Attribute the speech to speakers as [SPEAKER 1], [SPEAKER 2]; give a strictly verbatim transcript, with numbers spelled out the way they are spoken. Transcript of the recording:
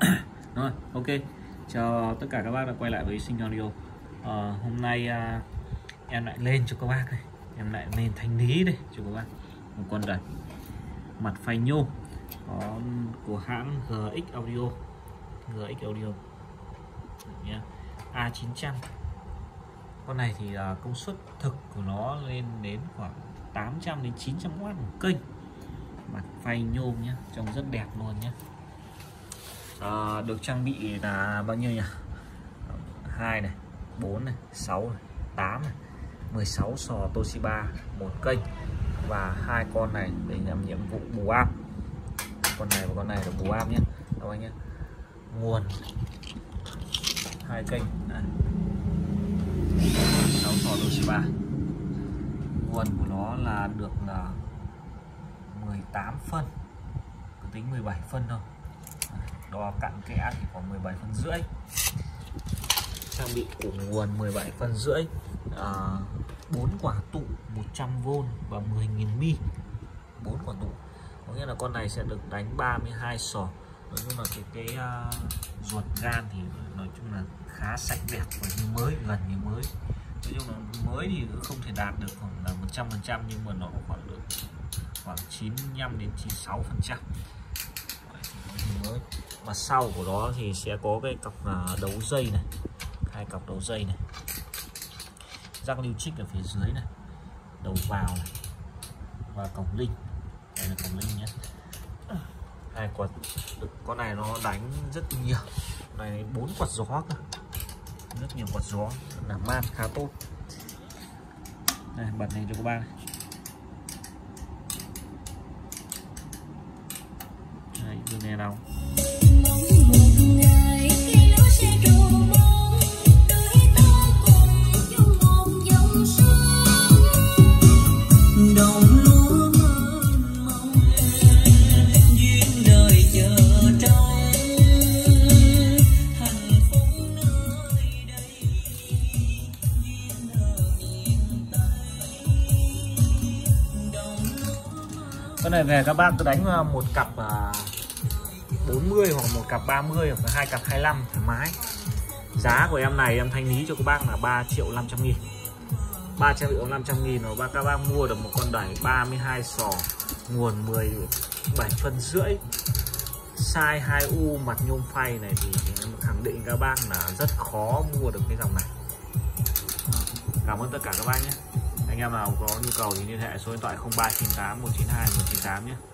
[SPEAKER 1] Rồi, ok. Chào tất cả các bác đã quay lại với Sinh Audio. Ờ, hôm nay à, em lại lên cho các bác này, em lại lên thanh lý đây cho các bác một con đẩy mặt phay nhôm có của hãng giê ích Audio, giê ích Audio nhé, A chín trăm. Con này thì à, công suất thực của nó lên đến khoảng tám trăm đến chín trăm oát một kênh, mặt phay nhôm nhé, trông rất đẹp luôn nhé. À, được trang bị là bao nhiêu nhỉ? Hai này, bốn này, sáu này, tám này, mười sáu sò Toshiba một kênh và hai con này để làm nhiệm vụ bù áp. Con này và con này là bù áp nhé các anh nhé. Nguồn hai kênh này. sáu sò Toshiba. Nguồn của nó là được là mười tám phân, cứ tính mười bảy phân thôi. Đo cặn kẽ thì khoảng mười bảy phân rưỡi. Trang bị của nguồn mười bảy phân rưỡi, à, bốn quả tụ một trăm vôn và mười nghìn mi. bốn quả tụ. Có nghĩa là con này sẽ được đánh ba mươi hai sò. Nói chung là cái cái uh, ruột gan thì nói chung là khá sạch đẹp và như mới, gần như mới. Nói chung là mới thì không thể đạt được khoảng là một trăm phần trăm, nhưng mà nó khoảng được khoảng chín mươi lăm đến chín mươi sáu phần trăm. Mới. Mà sau của nó thì sẽ có cái cọc đấu dây này, hai cọc đấu dây này, rắc lưu trích ở phía dưới này, đầu vào này và cổng linh. Đây là cổng linh nhé. Hai quạt, con này nó đánh rất nhiều, này bốn quạt gió cơ, rất nhiều quạt gió, làm mát khá tốt. Đây, bật này cho các bạn này. Đây, đưa nghe nào. Con này về các bác cứ đánh một cặp bốn mươi hoặc một cặp ba mươi hoặc hai cặp hai mươi lăm thoải mái. Giá của em này em thanh lý cho các bác là ba triệu năm trăm nghìn. ba triệu năm trăm nghìn rồi các bác mua được một con đẩy ba mươi hai sò, nguồn mười bảy phân rưỡi, size hai U, mặt nhôm phay này thì em khẳng định các bác là rất khó mua được cái dòng này. Cảm ơn tất cả các bác nhé. Anh em nào có nhu cầu thì liên hệ số điện thoại không ba chín tám một chín hai một chín tám nhé.